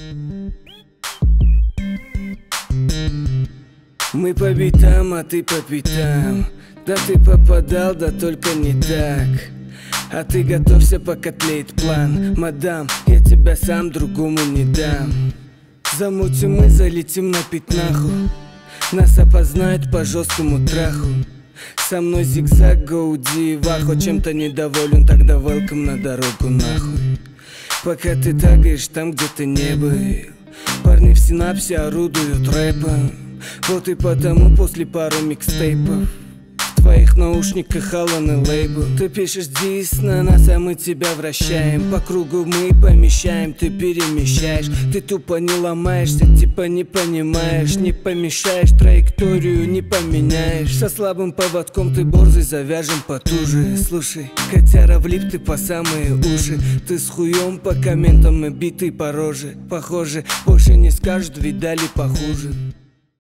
Мы по битам, а ты по пятам. Да ты попадал, да только не так. А ты готовься, пока тлеет план. Мадам, я тебя сам другому не дам. Замутим мы, залетим на пятнаху. Нас опознают по жесткому траху. Со мной зигзаг, гоуди, вахо. Чем-то недоволен, тогда welcome на дорогу нахуй. Пока ты тагаешь там, где ты не был. Парни в синапсе орудуют рэпом. Вот и потому после пару микстейпов в твоих наушниках Алан и лейбл. Ты пишешь дис на нас, а мы тебя вращаем. По кругу мы помещаем, ты перемещаешь. Ты тупо не ломаешься, типа не понимаешь. Не помешаешь, траекторию не поменяешь. Со слабым поводком ты борзый, завяжем потуже. Слушай, котяра влип ты по самые уши. Ты с хуем по комментам и битый по роже. Похоже, больше не скажут, видали похуже.